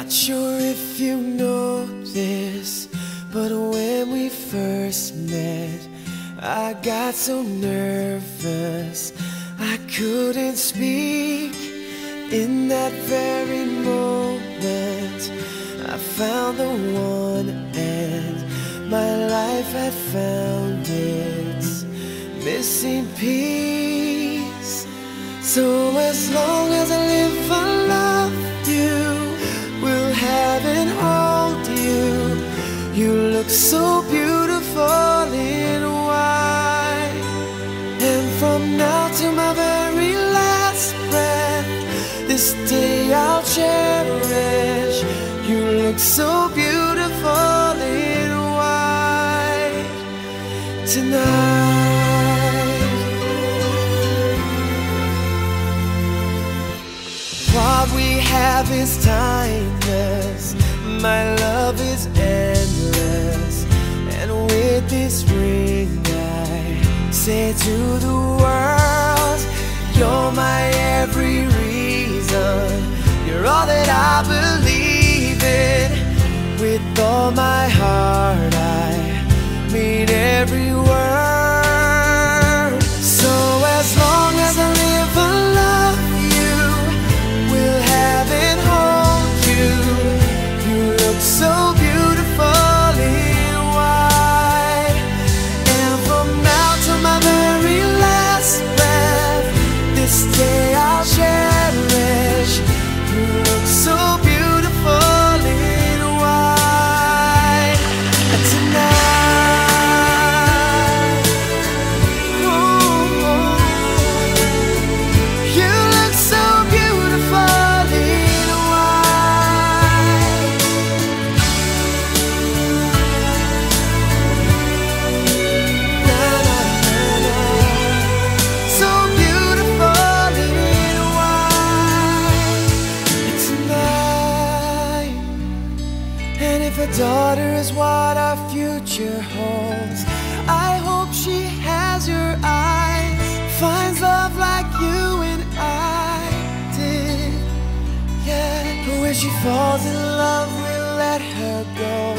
Not sure if you know this, but when we first met, I got so nervous I couldn't speak. In that very moment, I found the one, and my life had found its missing piece. So as long as I live, I love you, will have and hold you. You look so beautiful in white, and from now to my very last breath, this day I'll cherish. You look so beautiful in white tonight. What we have is timeless, my love is endless, and with this ring I say to the world, you're my every reason, you're all that I believe in. With all my heart I mean every word. So as long as I live, I love you, will have and hold you. You look so beautiful in white, and from now to my very last breath, this day I'll cherish. You look so beautiful in white tonight. Ooh, you look so beautiful in white. Na, na, na, na. So beautiful in white tonight. And if a daughter is what our future holds, I hope she has your eyes, finds love like you and I did. Yeah, but when she falls in love, we'll let her go.